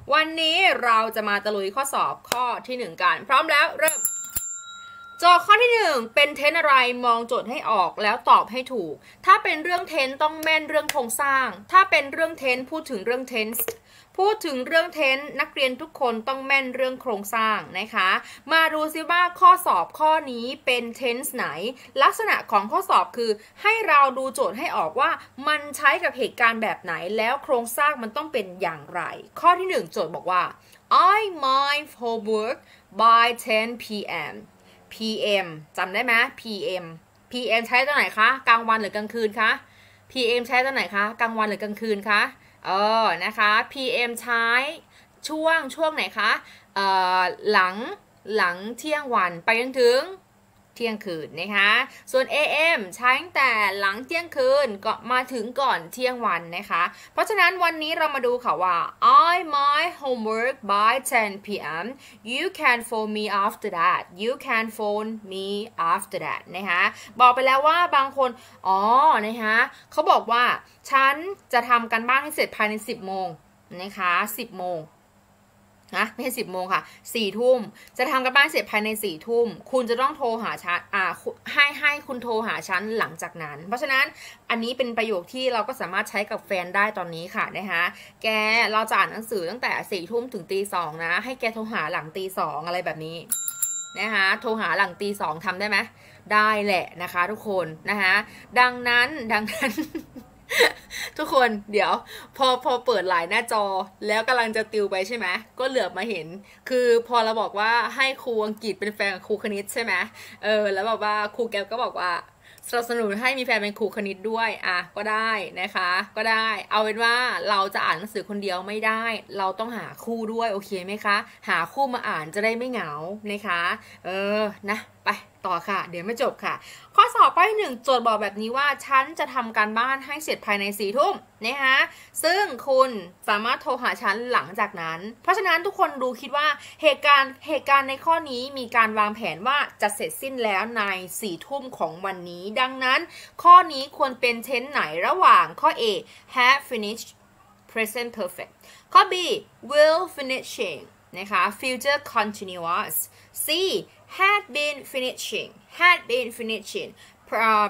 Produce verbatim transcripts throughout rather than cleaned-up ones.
วันนี้เราจะมาตะลุยข้อสอบข้อที่หนึ่งกันพร้อมแล้วเริ่มโจทย์ข้อที่หนึ่งเป็นเทนอะไรมองโจทย์ให้ออกแล้วตอบให้ถูกถ้าเป็นเรื่องเทนต้องแม่นเรื่องโครงสร้างถ้าเป็นเรื่องเทนพูดถึงเรื่องเทนพูดถึงเรื่องเทนนักเรียนทุกคนต้องแม่นเรื่องโครงสร้างนะคะมาดูซิว่าข้อสอบข้อนี้เป็นเทนส์ไหนลักษณะของข้อสอบคือให้เราดูโจทย์ให้ออกว่ามันใช้กับเหตุการณ์แบบไหนแล้วโครงสร้างมันต้องเป็นอย่างไรข้อที่หนึ่งโจทย์บอกว่า I mind homework by ten p mพี เอ็ม จำได้ไหม พี เอ็ม พี เอ็ม ใช้ตอนไหนคะกลางวันหรือกลางคืนคะ พี เอ็ม ใช้ตอนไหนคะกลางวันหรือกลางคืนคะเออนะคะ พี เอ็ม ใช้ช่วงช่วงไหนคะเอ่อหลังหลังเที่ยงวันไปจนถึงเที่ยงคืนนะคะส่วน เอ เอ็ม ใช้ตั้งแต่หลังเที่ยงคืนก็มาถึงก่อนเที่ยงวันนะคะเพราะฉะนั้นวันนี้เรามาดูค่ะว่า I my homework by ten p m you can phone me after that you can phone me after that นะคะบอกไปแล้วว่าบางคนอ๋อนะคะเขาบอกว่าฉันจะทำกันบ้านให้เสร็จภายในสิบโมงนะคะสิบโมงนะไม่ใช่สิบโมงค่ะสี่ทุ่มจะทำกันบ้านเสร็จภายในสี่ทุ่มคุณจะต้องโทรหาฉันอ่าให้ให้คุณโทรหาฉันหลังจากนั้นเพราะฉะนั้นอันนี้เป็นประโยคที่เราก็สามารถใช้กับแฟนได้ตอนนี้ค่ะนะคะแกเราจะอ่านหนังสือตั้งแต่สี่ทุ่มถึงตีสองนะให้แกโทรหาหลังตีสองอะไรแบบนี้นะคะโทรหาหลังตีสองทำได้ไหมได้แหละนะคะทุกคนนะคะดังนั้นดังนั้นทุกคนเดี๋ยวพอพอเปิดไลน์หน้าจอแล้วกำลังจะติวไปใช่ไหมก็เหลือบมาเห็นคือพอเราบอกว่าให้ครูอังกฤษเป็นแฟนกับครูคณิตใช่ไหมเออแล้วบอกว่าครูแก้วก็บอกว่าสนับสนุนให้มีแฟนเป็นครูคณิตด้วยอ่ะก็ได้นะคะก็ได้เอาเป็นว่าเราจะอ่านหนังสือคนเดียวไม่ได้เราต้องหาคู่ด้วยโอเคไหมคะหาคู่มาอ่านจะได้ไม่เหงานะคะเออนะไปต่อค่ะเดี๋ยวไม่จบค่ะข้อสอบข้อที่หนึ่งโจทย์บอกแบบนี้ว่าฉันจะทำการบ้านให้เสร็จภายในสี่ทุ่มนะคะซึ่งคุณสามารถโทรหาฉันหลังจากนั้นเพราะฉะนั้นทุกคนดูคิดว่าเหตุการณ์เหตุการณ์ในข้อนี้มีการวางแผนว่าจะเสร็จสิ้นแล้วในสี่ทุ่มของวันนี้ดังนั้นข้อนี้ควรเป็นเทนส์ไหนระหว่างข้อ A have finished present perfect ข้อ B will finishing นะคะ future continuous C had been finishing had been finishing uh,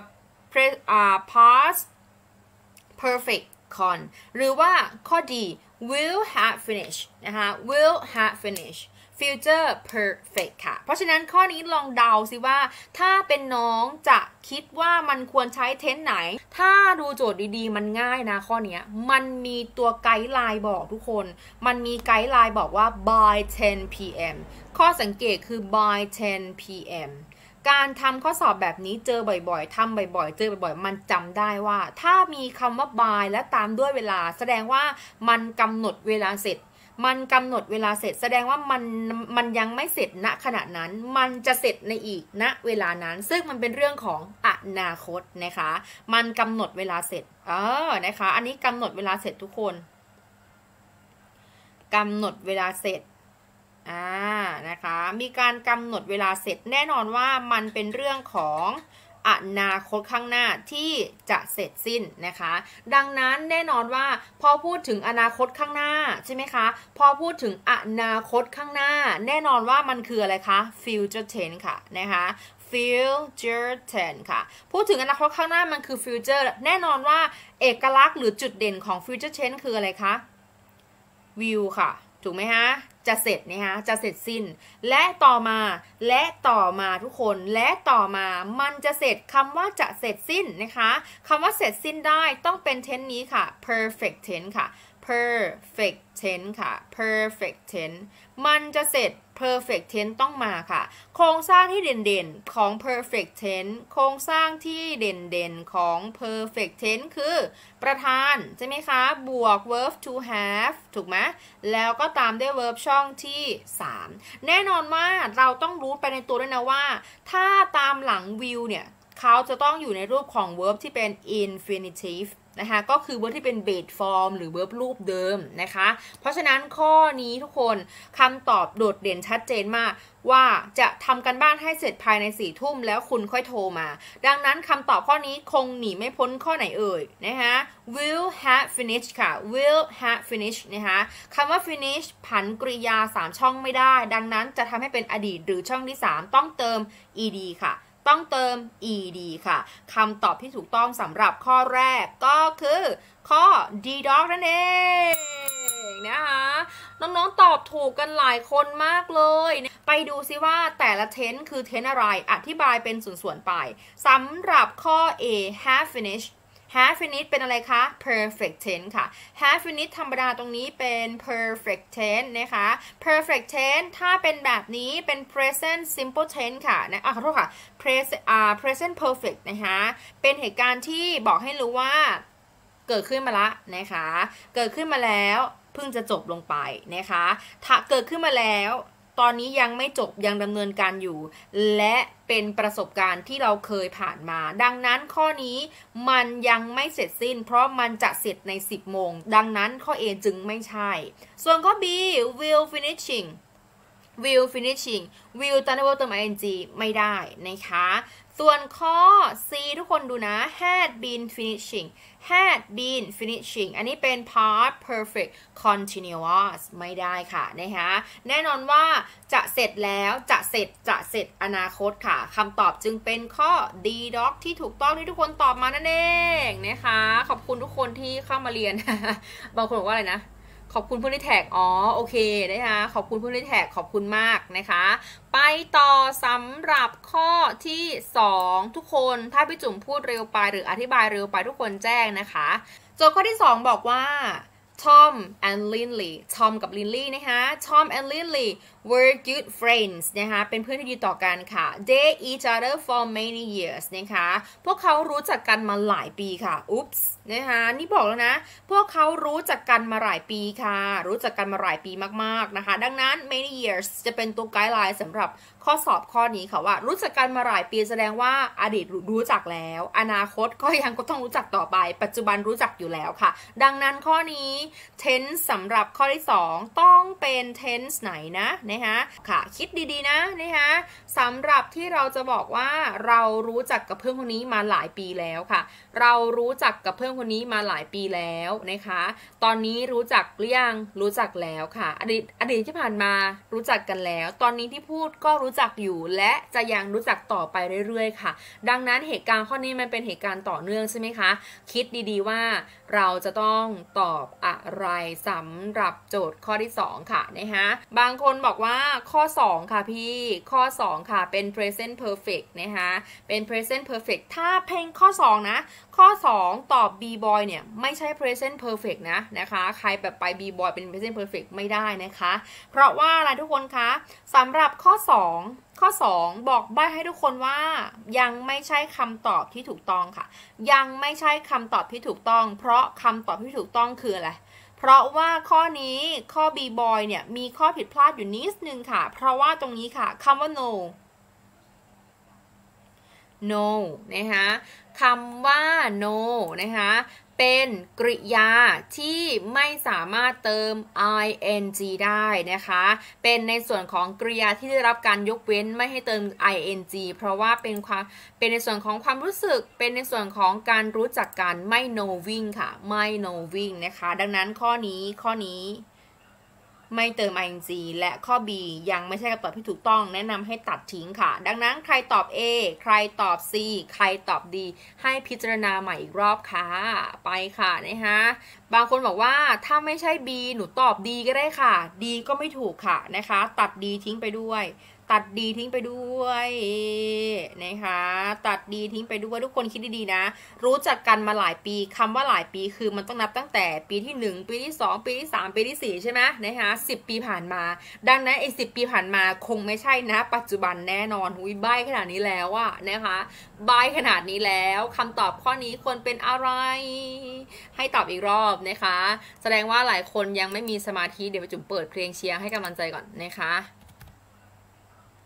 uh, past perfect con หรือว่าข้อ D will have finished นะคะ will have finished future perfect ค่ะเพราะฉะนั้นข้อนี้ลองเดาสิว่าถ้าเป็นน้องจะคิดว่ามันควรใช้เทนไหนถ้าดูโจทย์ดีๆมันง่ายนะข้อนี้มันมีตัวไกด์ไลน์บอกทุกคนมันมีไกด์ไลน์บอกว่า by ten p m ข้อสังเกตคือ by ten p m การทำข้อสอบแบบนี้เจอบ่อยๆทำบ่อยๆเจอบ่อยๆมันจำได้ว่าถ้ามีคำว่า by และตามด้วยเวลาแสดงว่ามันกำหนดเวลาเสร็จมันกำหนดเวลาเสร็จแสดงว่ามันมันยังไม่เสร็จณขณะนั้นมันจะเสร็จในอีกณเวลานั้นซึ่งมันเป็นเรื่องของอนาคตนะคะมันกำหนดเวลาเสร็จเออนะคะอันนี้กำหนดเวลาเสร็จทุกคนกำหนดเวลาเสร็จอ่านะคะมีการกำหนดเวลาเสร็จแน่นอนว่ามันเป็นเรื่องของอนาคตข้างหน้าที่จะเสร็จสิ้นนะคะดังนั้นแน่นอนว่าพอพูดถึงอนาคตข้างหน้าใช่ไหมคะพอพูดถึงอนาคตข้างหน้าแน่นอนว่ามันคืออะไรคะ future tense ค่ะนะคะ future tense ค่ะพูดถึงอนาคตข้างหน้ามันคือ future แน่นอนว่าเอกลักษณ์หรือจุดเด่นของ future tense คืออะไรคะ will ค่ะถูกไหมฮะจะเสร็จนะคะจะเสร็จสิ้นและต่อมาและต่อมาทุกคนและต่อมามันจะเสร็จคำว่าจะเสร็จสิ้นนะคะคำว่าเสร็จสิ้นได้ต้องเป็น tense นี้ค่ะ perfect tense ค่ะ perfect tense ค่ะ perfect tense มันจะเสร็จ perfect tense ต้องมาค่ะโครงสร้างที่เด่นๆของ perfect tense โครงสร้างที่เด่นๆของ perfect tense คือประธานใช่ไหมคะบวก verb to have ถูกไหมแล้วก็ตามด้วย verb ช่องที่สามแน่นอนว่าเราต้องรู้ไปในตัวด้วยนะว่าถ้าตามหลัง will เนี่ยเขาจะต้องอยู่ในรูปของ verb ที่เป็น infinitive นะคะก็คือ verb ที่เป็น base form หรือ verb รูปเดิมนะคะเพราะฉะนั้นข้อนี้ทุกคนคำตอบโดดเด่นชัดเจนมากว่าจะทำกันบ้านให้เสร็จภายในสี่ทุ่มแล้วคุณค่อยโทรมาดังนั้นคำตอบข้อนี้คงหนีไม่พ้นข้อไหนเอ่ยนะคะ will have finished ค่ะ will have finished นะคะคำว่า finish ผันกริยาสามช่องไม่ได้ดังนั้นจะทำให้เป็นอดีตหรือช่องที่สามต้องเติม ed ค่ะต้องเติม ed ค่ะคำตอบที่ถูกต้องสำหรับข้อแรกก็คือข้อ d dog นั่นเองนะคะน้องๆตอบถูกกันหลายคนมากเลยไปดูซิว่าแต่ละ tense คือ tense อะไรอธิบายเป็นส่วนๆไปสำหรับข้อ A have finished have finished เป็นอะไรคะ perfect tense ค่ะ have finished ธรรมดาตรงนี้เป็น perfect tense นะคะ perfect tense ถ้าเป็นแบบนี้เป็น present simple tense ค่ะนะอ่ะขอโทษค่ะ present อ่า present perfect นะคะเป็นเหตุการณ์ที่บอกให้รู้ว่าเกิดขึ้นมาละนะคะเกิดขึ้นมาแล้วเพิ่งจะจบลงไปนะคะถ้าเกิดขึ้นมาแล้วตอนนี้ยังไม่จบยังดำเนินการอยู่และเป็นประสบการณ์ที่เราเคยผ่านมาดังนั้นข้อนี้มันยังไม่เสร็จสิ้นเพราะมันจะเสร็จในสิบโมงดังนั้นข้อ A จึงไม่ใช่ส่วนข้อ B will finishing will finishing will ตอนนี้ verb เติม ing ไม่ได้นะคะส่วนข้อ C ทุกคนดูนะ had been finishing had been finishing อันนี้เป็น past perfect continuous ไม่ได้ค่ะนะคะแน่นอนว่าจะเสร็จแล้วจะเสร็จจะเสร็จอนาคตค่ะคำตอบจึงเป็นข้อ D dog ที่ถูกต้องที่ทุกคนตอบมานั่นเองนะคะขอบคุณทุกคนที่เข้ามาเรียน บางคนบอกว่าอะไรนะขอบคุณผู้ที่แท็กอ๋อโอเคนะคะขอบคุณผู้ที่แท็กขอบคุณมากนะคะไปต่อสำหรับข้อที่สองทุกคนถ้าพี่จุ๋มพูดเร็วไปหรืออธิบายเร็วไปทุกคนแจ้งนะคะโจทย์ข้อที่สองบอกว่า Tom and Lindley Tom กับ Lindley นะคะ Tom and Lindley were good friends นะคะเป็นเพื่อนที่ดีต่อกันค่ะ they each other for many years นะคะพวกเขารู้จักกันมาหลายปีค่ะ oops นะคะนี่บอกแล้วนะพวกเขารู้จักกันมาหลายปีค่ะรู้จักกันมาหลายปีมากๆนะคะดังนั้น many years จะเป็นตัวไกด์ไลน์สำหรับข้อสอบข้อนี้ค่ะว่ารู้จักกันมาหลายปีแสดงว่าอดีตรู้จักแล้วอนาคตก็ยังก็ต้องรู้จักต่อไปปัจจุบันรู้จักอยู่แล้วค่ะดังนั้นข้อนี้ tense สำหรับข้อที่สองต้องเป็น tense ไหนนะนะคะค่ะคิดดีๆนะนะคะสำหรับที่เราจะบอกว่าเรารู้จักกับเพื่อนคนนี้มาหลายปีแล้วค่ะเรารู้จักกับเพื่อนคนนี้มาหลายปีแล้วนะคะตอนนี้รู้จักหรือยังรู้จักแล้วค่ะอดีตอดีตที่ผ่านมารู้จักกันแล้วตอนนี้ที่พูดก็รู้จักอยู่และจะยังรู้จักต่อไปเรื่อยๆค่ะดังนั้นเหตุการณ์ข้อนี้มันเป็นเหตุการณ์ต่อเนื่องใช่ไหมคะคิดดีๆว่าเราจะต้องตอบอะไรสำหรับโจทย์ข้อที่สองค่ะนะคะบางคนบอกว่าข้อสองค่ะพี่ข้อสองค่ะเป็น present perfect นะคะเป็น present perfect ถ้าเพลงข้อสองนะข้อสองตอบ b boy เนี่ยไม่ใช่ present perfect นะนะคะใครแบบไป b boy เป็น present perfect ไม่ได้นะคะเพราะว่าอะไรทุกคนคะสำหรับข้อสองข้อสองบอกใบ้ให้ทุกคนว่ายังไม่ใช่คำตอบที่ถูกต้องค่ะยังไม่ใช่คำตอบที่ถูกต้องเพราะคำตอบที่ถูกต้องคืออะไรเพราะว่าข้อนี้ข้อ B boy เนี่ยมีข้อผิดพลาดอยู่นิดนึงค่ะเพราะว่าตรงนี้ค่ะคำว่า no no นะคะคำว่า no นะคะเป็นกริยาที่ไม่สามารถเติม ing ได้นะคะเป็นในส่วนของกริยาที่ได้รับการยกเว้นไม่ให้เติม ing เพราะว่าเป็นความเป็นในส่วนของความรู้สึกเป็นในส่วนของการรู้จักกันไม่ knowing ค่ะไม่ knowing นะคะดังนั้นข้อนี้ข้อนี้ไม่เติม ing และข้อ B ยังไม่ใช่คำตอบที่ถูกต้องแนะนำให้ตัดทิ้งค่ะดังนั้นใครตอบ A ใครตอบ C ใครตอบ D ให้พิจารณาใหม่อีกรอบค่ะไปค่ะนะคะบางคนบอกว่าถ้าไม่ใช่ B หนูตอบ D ก็ได้ค่ะ D ก็ไม่ถูกค่ะนะคะตัด D ทิ้งไปด้วยตัด D ทิ้งไปด้วยนะคะตัด D ทิ้งไปด้วยทุกคนคิดดีๆนะรู้จักกันมาหลายปีคำว่าหลายปีคือมันต้องนับตั้งแต่ปีที่หนึ่งปีที่สองปีที่สามปีที่สี่ใช่ไหมนะคะสิบปีผ่านมาดังนั้นไอ้สิบปีผ่านมาคงไม่ใช่นะปัจจุบันแน่นอนหุยใบ้ขนาดนี้แล้วอะนะคะใบ้ขนาดนี้แล้วคำตอบข้อนี้ควรเป็นอะไรให้ตอบอีกรอบนะคะแสดงว่าหลายคนยังไม่มีสมาธิเดี๋ยวจุ๋มเปิดเพลงเชียร์ให้กำลังใจก่อนนะคะ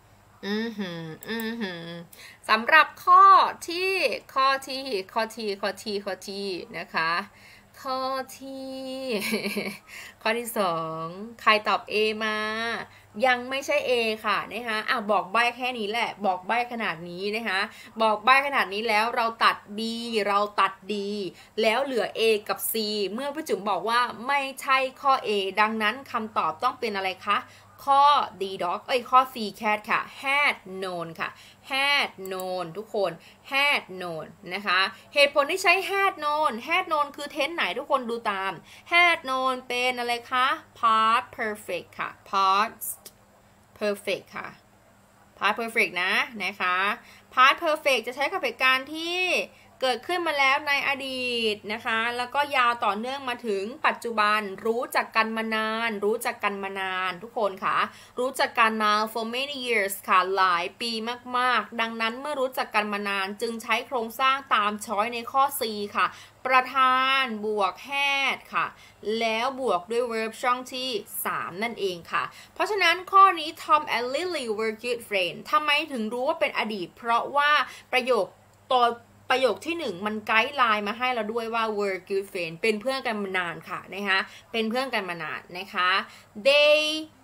อือหืออือหือสำหรับข้อที่ข้อที่ข้อที่ข้อที่ข้อที่นะคะข้อที่ข้อที่สองใครตอบ A มายังไม่ใช่ A ค่ะนะคะอ่ะบอกใบ้แค่นี้แหละบอกใบ้ขนาดนี้นะคะบอกใบ้ขนาดนี้แล้วเราตัด B เราตัด D แล้วเหลือ A กับ C เมื่อพี่จุ๋มบอกว่าไม่ใช่ข้อ A ดังนั้นคำตอบต้องเป็นอะไรคะข้อ D dog เอ้ยข้อ C cat ค่ะ had known ค่ะ had known ทุกคน had known นะคะเหตุผลที่ใช้ had known had known คือ tense ไหนทุกคนดูตาม had known เป็นอะไรคะ past perfect ค่ะ past perfect ค่ะ past perfect นะนะคะ past perfect จะใช้กับเหตุการณ์ที่เกิดขึ้นมาแล้วในอดีตนะคะแล้วก็ยาวต่อเนื่องมาถึงปัจจุบันรู้จักกันมานานรู้จักกันมานานทุกคนค่ะรู้จักกันมา for many years ค่ะหลายปีมากๆดังนั้นเมื่อรู้จักกันมานานจึงใช้โครงสร้างตามช้อยในข้อ C ค่ะประธานบวก had ค่ะแล้วบวกด้วย verb ช่องที่สามนั่นเองค่ะเพราะฉะนั้นข้อนี้ Tom and Lily were good friends ทำไมถึงรู้ว่าเป็นอดีตเพราะว่าประโยคตัวประโยคที่หนึ่งมันไกด์ไลน์มาให้เราด้วยว่า were good friends เป็นเพื่อนกันมานานค่ะนะคะเป็นเพื่อนกันมานานนะคะ they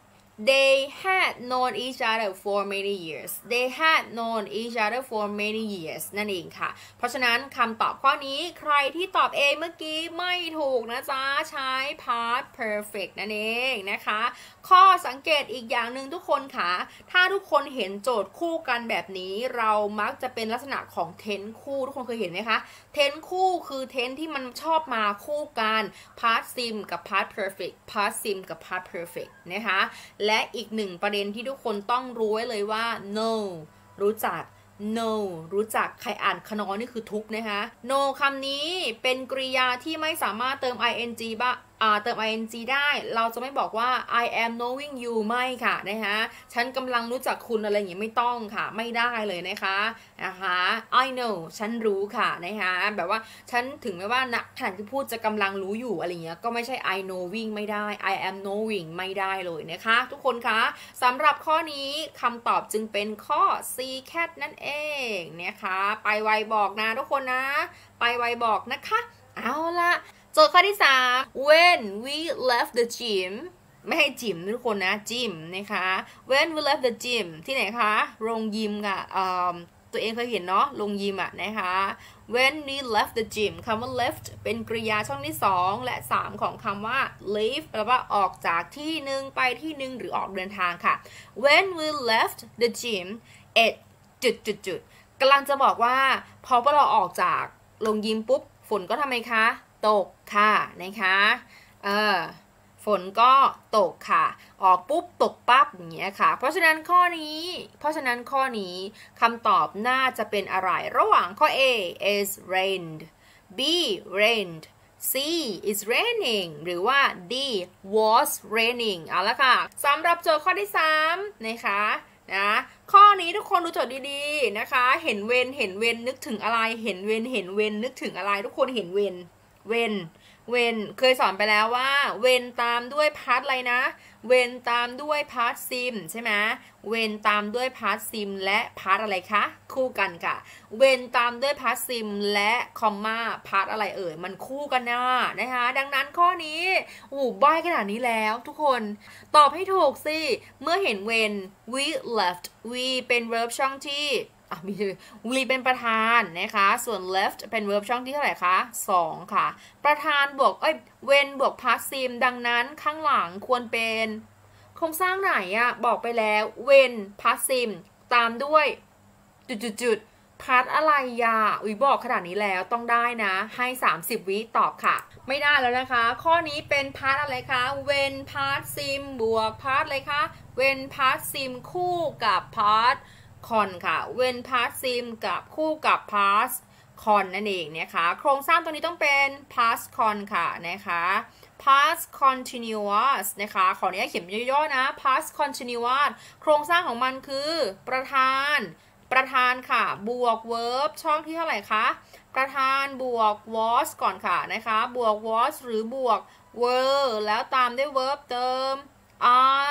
they had known each other for many years they had known each other for many years นั่นเองค่ะเพราะฉะนั้นคำตอบข้อนี้ใครที่ตอบ A เมื่อกี้ไม่ถูกนะจ๊ะใช้ past perfect นั่นเองนะคะข้อสังเกตอีกอย่างหนึ่งทุกคนค่ะถ้าทุกคนเห็นโจทย์คู่กันแบบนี้เรามักจะเป็นลักษณะของ tense คู่ทุกคนเคยเห็นไหมคะ tense คู่คือ tense ที่มันชอบมาคู่กัน past simple กับ past perfect past simple กับ past perfect นะคะและอีกหนึ่งประเด็นที่ทุกคนต้องรู้ไว้เลยว่า no รู้จัก no รู้จักใครอ่านขนอนี่คือทุกนะคะ no คำนี้เป็นกริยาที่ไม่สามารถเติม ing บ้างอ่าเติม ing ได้เราจะไม่บอกว่า I am knowing you ไม่ค่ะนะคะฉันกำลังรู้จักคุณอะไรอย่างนี้ไม่ต้องค่ะไม่ได้เลยนะคะนะคะ I know ฉันรู้ค่ะนะคะแบบว่าฉันถึงแม้ว่าณขณะที่พูดจะกำลังรู้อยู่อะไรเงี้ยก็ไม่ใช่ I knowing ไม่ได้ I am knowing ไม่ได้เลยนะคะทุกคนคะสำหรับข้อนี้คำตอบจึงเป็นข้อ C cat นั่นเองนะคะไปไวบอกนะทุกคนนะไปไวบอกนะคะเอาละโจทย์ข้อที่สาม when we left the gym ไม่ให้จิมทุกคนนะจิมนะคะ when we left the gym ที่ไหนคะโรงยิมค่ะตัวเองเคยเห็นเนาะโรงยิมอะนะคะ when we left the gym คำว่า left เป็นกริยาช่องที่สองและสามของคำว่า leave แปลว่าออกจากที่หนึ่งไปที่หนึ่งหรือออกเดินทางค่ะ when we left the gym it จุดจุดจุดกำลังจะบอกว่าพอพวกเราออกจากโรงยิมปุ๊บฝนก็ทำไมคะตกค่ะนะคะเออฝนก็ตกค่ะออกปุ๊บตกปั๊บอย่างเงี้ยค่ะเพราะฉะนั้นข้อนี้เพราะฉะนั้นข้อนี้คำตอบน่าจะเป็นอะไรระหว่างข้อ A is rained B rained C is raining หรือว่า D was raining เอาละค่ะสำหรับโจทย์ข้อที่สามนะคะนะข้อนี้ทุกคนดูโจทย์ดีๆนะคะเห็นเวนเห็นเวนนึกถึงอะไรเห็นเวนเห็นเวนนึกถึงอะไรทุกคนเห็นเวนเวนเวนเคยสอนไปแล้วว่าเวนตามด้วยพาร์ทอะไรนะเวนตามด้วยพาร์ทซิมใช่ไหมเวนตามด้วยพาร์ทซิมและพาร์ทอะไรคะคู่กันค่ะเวนตามด้วยพาร์ทซิมและคอมมาพาร์ทอะไรเอ่ยมันคู่กันนะนะคะดังนั้นข้อนี้โอ้ใบ้ขนาดนี้แล้วทุกคนตอบให้ถูกสิเมื่อเห็นเวน we left we เป็น verb ช่องที่อ่ะมี we เป็นประธานนะคะส่วน left เป็น verb ช่องที่เท่าไหร่คะสองค่ะประธานบวกเอ้ย when บวก past sim ดังนั้นข้างหลังควรเป็นโครงสร้างไหนอะบอกไปแล้ว when past sim ตามด้วยจุดๆ past อะไรอ่ะอุ้ยบอกขนาดนี้แล้วต้องได้นะให้สามสิบวิตอบค่ะไม่ได้แล้วนะคะข้อนี้เป็น past อะไรคะ when past sim บวก past อะไรคะ when past sim คู่กับ pastคอนค่ะ when past sim กับคู่กับ past คอนนั่นเองนะคะโครงสร้างตัวนี้ต้องเป็น past con ค่ะนะคะ past continuous นะคะขออนุญาตเขียนย่อๆนะ past continuous โครงสร้างของมันคือประธานประธานค่ะบวก verb ช่องที่เท่าไหร่คะประธานบวก was ก่อนค่ะนะคะบวก was หรือบวก were แล้วตามด้วย verb เติมI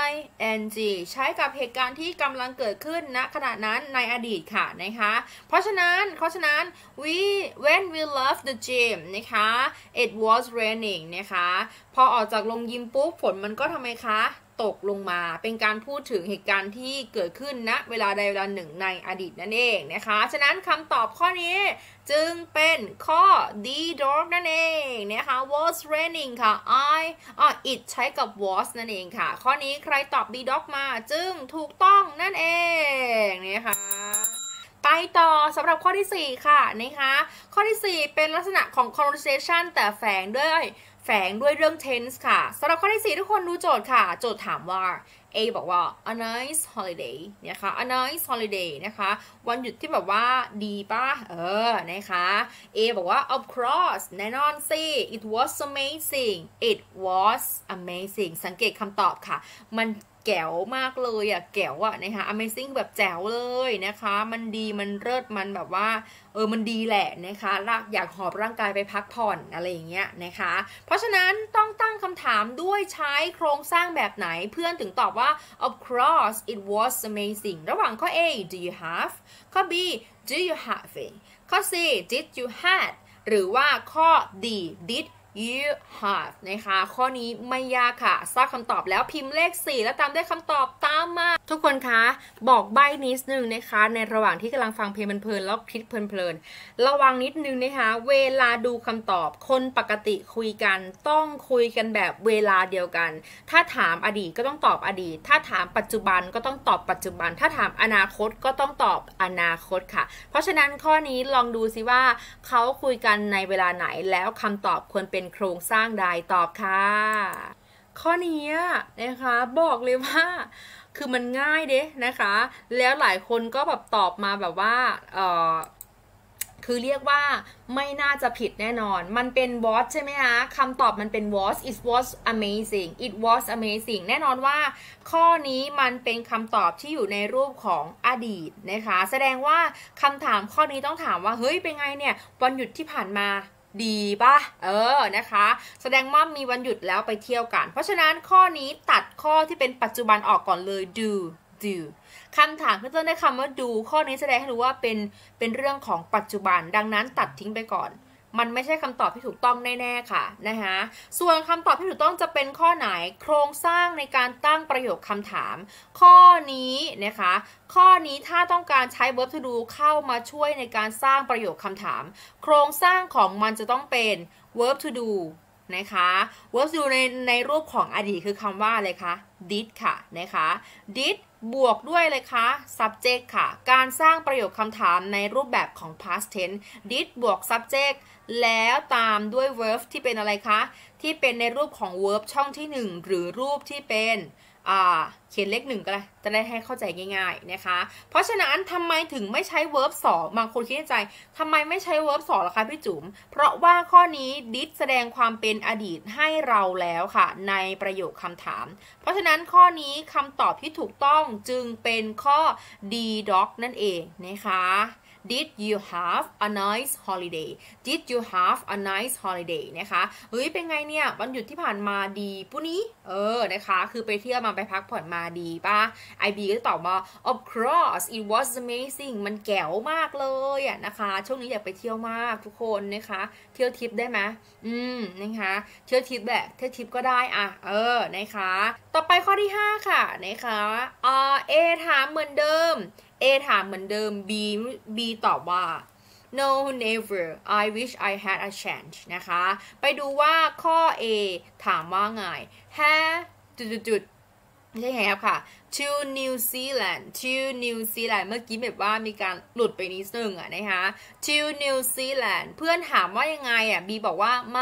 ing ใช้กับเหตุการณ์ที่กำลังเกิดขึ้นณขณะนั้นในอดีตค่ะนะคะเพราะฉะนั้นเพราะฉะนั้น we when we left the gym นะคะ it was raining นะคะพอออกจากโรงยิมปุ๊บฝนมันก็ทำไมคะตกลงมาเป็นการพูดถึงเหตุการณ์ที่เกิดขึ้นณเวลาใดเวลาหนึ่งในอดีตนั่นเองนะคะฉะนั้นคำตอบข้อนี้จึงเป็นข้อ D dog นั่นเองนะคะ was raining ค่ะ I อ่ะ it ใช้กับ was นั่นเองค่ะข้อนี้ใครตอบ D dog มาจึงถูกต้องนั่นเองนะคะไปต่อสำหรับข้อที่สี่ค่ะนะคะข้อที่สี่เป็นลักษณะของ conversation แต่แฝงด้วยแฝงด้วยเรื่อง tense ค่ะสำหรับข้อที่สี่ทุกคนดูโจทย์ค่ะโจทย์ถามว่า A บอกว่า a nice holiday นะคะ a nice holiday นะคะวันหยุดที่แบบว่าดีป่ะเออนะคะ A บอกว่า of course แน่นอนสิ it was amazing it was amazing สังเกตคำตอบค่ะมันแก๋วมากเลยอะแก๋วอะนะคะ amazing แบบแจ๋วเลยนะคะมันดีมันเลิศมันแบบว่าเออมันดีแหละนะคะอยากหอบร่างกายไปพักผ่อนอะไรอย่างเงี้ยนะคะเพราะฉะนั้นต้องตั้งคำถามด้วยใช้โครงสร้างแบบไหนเพื่อนถึงตอบว่า of course it was amazing ระหว่างข้อ A do you have ข้อ B do you have it ข้อ C did you had หรือว่าข้อ D did you have นะคะข้อนี้ไม่ยากค่ะทราบคำตอบแล้วพิมพ์เลขสี่แล้วตามด้วยคำตอบตามมาทุกคนคะบอกใบ้นิดนึงนะคะในระหว่างที่กำลังฟังเพลงเพลินๆแล้วคิดเพลินๆระวังนิดนึงนะคะเวลาดูคำตอบคนปกติคุยกันต้องคุยกันแบบเวลาเดียวกันถ้าถามอดีตก็ต้องตอบอดีตถ้าถามปัจจุบันก็ต้องตอบปัจจุบันถ้าถามอนาคตก็ต้องตอบอนาคตค่ะเพราะฉะนั้นข้อนี้ลองดูซิว่าเขาคุยกันในเวลาไหนแล้วคำตอบควรเป็นโครงสร้างใดตอบค่ะข้อนี้นะคะบอกเลยว่าคือมันง่ายเด้นะคะแล้วหลายคนก็แบบตอบมาแบบว่าเออคือเรียกว่าไม่น่าจะผิดแน่นอนมันเป็น was ใช่ไหมคะคำตอบมันเป็น was it was amazing it was amazing แน่นอนว่าข้อนี้มันเป็นคำตอบที่อยู่ในรูปของอดีตนะคะแสดงว่าคำถามข้อนี้ต้องถามว่าเฮ้ยเป็นไงเนี่ยวันหยุดที่ผ่านมาดีป่ะเออนะคะแสดงว่ามีวันหยุดแล้วไปเที่ยวกันเพราะฉะนั้นข้อนี้ตัดข้อที่เป็นปัจจุบันออกก่อนเลย do do คำถามขึ้นต้นด้วยคำว่า do ข้อนี้แสดงให้รู้ว่าเป็นเป็นเรื่องของปัจจุบันดังนั้นตัดทิ้งไปก่อนมันไม่ใช่คำตอบที่ถูกต้องแน่ๆค่ะนะคะส่วนคำตอบที่ถูกต้องจะเป็นข้อไหนโครงสร้างในการตั้งประโยคคำถามข้อนี้นะคะข้อนี้ถ้าต้องการใช้ verb to do เข้ามาช่วยในการสร้างประโยคคำถามโครงสร้างของมันจะต้องเป็น verb to do นะคะ verb to do ในในรูปของอดีตคือคำว่าอะไรคะ did ค่ะนะคะ did บวกด้วยเลยคะ subject ค่ะการสร้างประโยคคำถามในรูปแบบของ past tense did บวก subject แล้วตามด้วย verb ที่เป็นอะไรคะที่เป็นในรูปของ verb ช่องที่หนึ่งหรือรูปที่เป็นอ่าเขียนเลขหนึ่งก็ได้จะได้ให้เข้าใจง่ายๆนะคะเพราะฉะนั้นทำไมถึงไม่ใช้ verb สองบางคนคิดในใจทำไมไม่ใช้ verb สองล่ะคะพี่จุ๋มเพราะว่าข้อนี้ did แสดงความเป็นอดีตให้เราแล้วค่ะในประโยคคำถามเพราะฉะนั้นข้อนี้คำตอบที่ถูกต้องจึงเป็นข้อ D dog นั่นเองนะคะ Did you have a nice holiday Did you have a nice holiday นะคะเฮ้ยเป็นไงเนี่ยวันหยุดที่ผ่านมาดีปุ๊นี้เออนะคะคือไปเที่ยวมาไปพักผ่อนมาดีป่ะ ไอ บี ก็ตอบว่า of course it was amazing มันแก๋วมากเลยอ่ะนะคะช่วงนี้อยากไปเที่ยวมากทุกคนนะคะเที่ยวทิปได้ไหมอืมนะคะเที่ยวทิปแหละเที่ยวทิปก็ได้อ่ะเออนะคะต่อไปข้อที่ห้าค่ะนะคะอ่า A ถามเหมือนเดิมA ถามเหมือนเดิม B B ตอบว่า no never I wish I had a chance นะคะไปดูว่าข้อ A ถามว่าไง have จุดๆไม่ใช่ have ค่ะ to New Zealand to New Zealand เมื่อกี้แบบว่ามีการหลุดไปนิดนึงอะนะคะ to New Zealand เพื่อนถามว่ายังไงอะ B บอกว่าไม่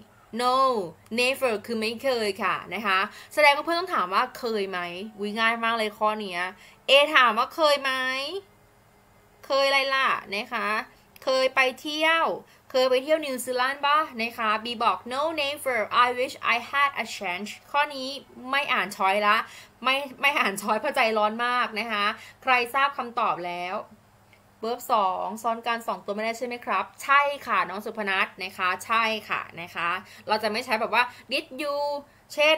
no never คือไม่เคยค่ะนะคะแสดงว่าเพื่อนต้องถามว่าเคยไหมวิง่ายมากเลยข้อนี้A ถามว่าเคยไหมเคยอะไรล่ะนะคะเคยไปเที่ยวเคยไปเที่ยวนิวซีแลนด์ป่ะนะคะ B บอก no never I wish I had a chance ข้อนี้ไม่อ่านช้อยละไม่ไม่อ่านช้อยเพราะใจร้อนมากนะคะใครทราบคำตอบแล้วเวิร์บสองซ้อนกันสองตัวไม่ได้ใช่ไหมครับใช่ค่ะน้องสุพนัทนะคะใช่ค่ะนะคะเราจะไม่ใช้แบบว่า did you เช่น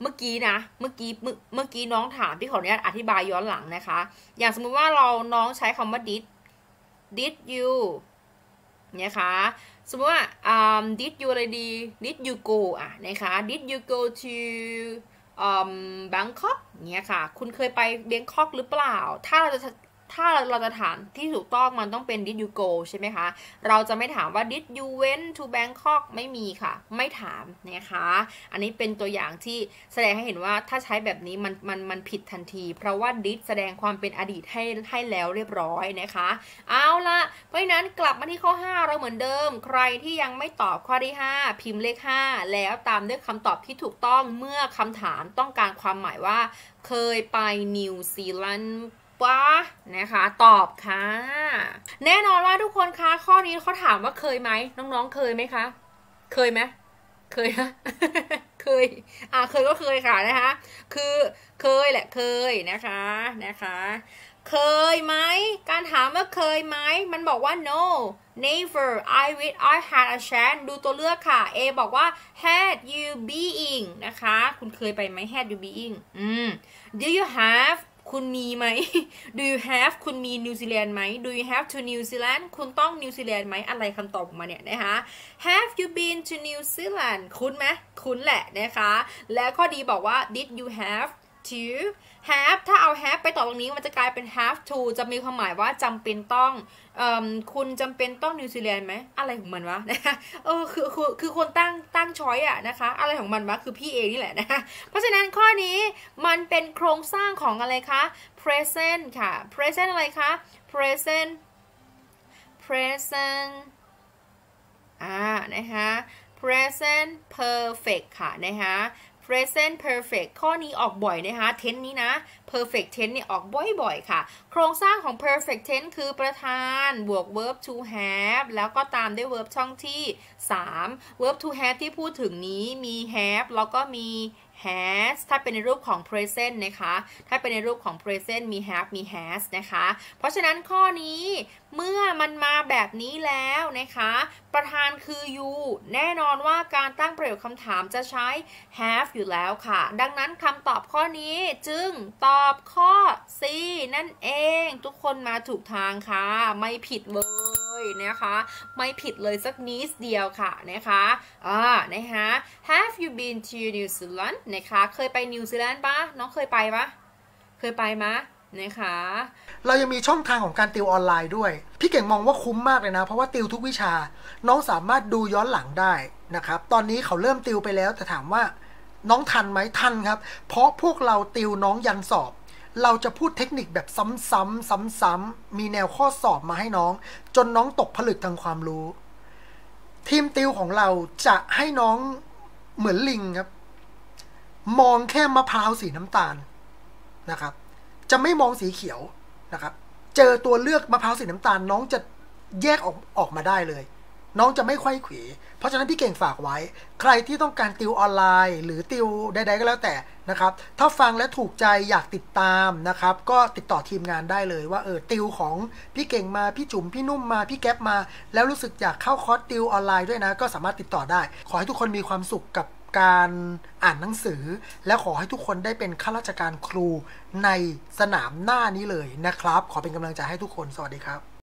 เมื่อกี้นะเมื่อกี้เมื่อกี้น้องถามที่ขออนุญาตอธิบายย้อนหลังนะคะอย่างสมมุติว่าเราน้องใช้คำว่า did did you เนี่ยค่ะสมมติว่า um, did you อะไรดี did you go อ่ะนะคะ did you go to um, Bangkok เนี่ยค่ะคุณเคยไปเบงคอกหรือเปล่าถ้าเราจะถ้าเราจะถามที่ถูกต้องมันต้องเป็น did you go ใช่ไหมคะเราจะไม่ถามว่า did you went to Bangkok ไม่มีค่ะไม่ถามนะคะอันนี้เป็นตัวอย่างที่แสดงให้เห็นว่าถ้าใช้แบบนี้มันมันมันผิดทันทีเพราะว่า did แสดงความเป็นอดีตให้ให้แล้วเรียบร้อยนะคะเอาละเพราะฉะนั้นกลับมาที่ข้อห้าเราเหมือนเดิมใครที่ยังไม่ตอบข้อที่ห้าพิมพ์เลขห้าแล้วตามด้วยคำตอบที่ถูกต้องเมื่อคำถามต้องการความหมายว่าเคยไปนิวซีแลนด์วะนะคะตอบค่ะแน่นอนว่าทุกคนคะข้อนี้เขาถามว่าเคยไหมน้องๆเคยไหมคะเคยไหมเคยนะเคยอ่าเคยก็เคยค่ะนะคะคือเคยแหละเคยนะคะนะคะเคยไหมการถามว่าเคยไหมมันบอกว่า no never I wish I had a chance ดูตัวเลือกค่ะ A บอกว่า had you being นะคะคุณเคยไปไหม had you being อืม do you haveคุณมีไหม do you have คุณมีนิวซีแลนด์ไหม do you have to New Zealand คุณต้องนิวซีแลนด์ไหมอะไรคำตอบออกมาเนี่ยนะคะ have you been to New Zealand คุ้นไหมคุ้นแหละนะคะและข้อดีบอกว่า did you have to have ถ้าเอา have ไปต่อตรงนี้มันจะกลายเป็น have to จะมีความหมายว่าจำเป็นต้องเอ่อคุณจำเป็นต้องนิวซีแลนด์ไหมอะไรของมันวะนะคะเออคือคือคือคนตั้งตั้งช้อยอะนะคะอะไรของมันวะคือพี่เองนี่แหละนะคะเพราะฉะนั้นข้อนี้มันเป็นโครงสร้างของอะไรคะ present ค่ะ present อะไรคะ present present อ่านะคะ present perfect ค่ะนะคะ present perfect ข้อนี้ออกบ่อยนะคะ tense นี้นะ perfect tense เนี่ยออกบ่อยๆค่ะโครงสร้างของ perfect tense คือประธานบวก verb to have แล้วก็ตามด้วย verb ช่องที่สาม verb to have ที่พูดถึงนี้มี have แล้วก็มี has ถ้าเป็นในรูปของ present นะคะถ้าเป็นในรูปของ present มี have มี has นะคะเพราะฉะนั้นข้อนี้เมื่อมันมาแบบนี้แล้วนะคะประธานคือ you แน่นอนว่าการตั้งประโยคคำถามจะใช้ have อยู่แล้วค่ะดังนั้นคำตอบข้อนี้จึงตอบข้อ C นั่นเองทุกคนมาถูกทางค่ะไม่ผิดเลยนะคะไม่ผิดเลยสักนิดเดียวค่ะนะคะอ่านะคะ Have you been to New Zealand นะคะเคยไปนิวซีแลนด์ปะน้องเคยไปปะเคยไปมะนะคะเรายังมีช่องทางของการติวออนไลน์ด้วยพี่เก่งมองว่าคุ้มมากเลยนะเพราะว่าติวทุกวิชาน้องสามารถดูย้อนหลังได้นะครับตอนนี้เขาเริ่มติวไปแล้วแต่ถามว่าน้องทันไหมทันครับเพราะพวกเราติวน้องยันสอบเราจะพูดเทคนิคแบบซ้ำๆซ้ำๆมีแนวข้อสอบมาให้น้องจนน้องตกผลึกทางความรู้ทีมติวของเราจะให้น้องเหมือนลิงครับมองแค่มะพร้าวสีน้ำตาลนะครับจะไม่มองสีเขียวนะครับเจอตัวเลือกมะพร้าวสีน้ำตาลน้องจะแยกออกออกมาได้เลยน้องจะไม่ไขว้เขวเพราะฉะนั้นพี่เก่งฝากไว้ใครที่ต้องการติวออนไลน์หรือติวใดๆก็แล้วแต่นะครับถ้าฟังและถูกใจอยากติดตามนะครับก็ติดต่อทีมงานได้เลยว่าเออติวของพี่เก่งมาพี่จุ๋มพี่นุ่มมาพี่แก๊ปมาแล้วรู้สึกอยากเข้าคอร์สติวออนไลน์ด้วยนะก็สามารถติดต่อได้ขอให้ทุกคนมีความสุขกับการอ่านหนังสือและขอให้ทุกคนได้เป็นข้าราชการครูในสนามหน้านี้เลยนะครับขอเป็นกำลังใจให้ทุกคนสวัสดีครับ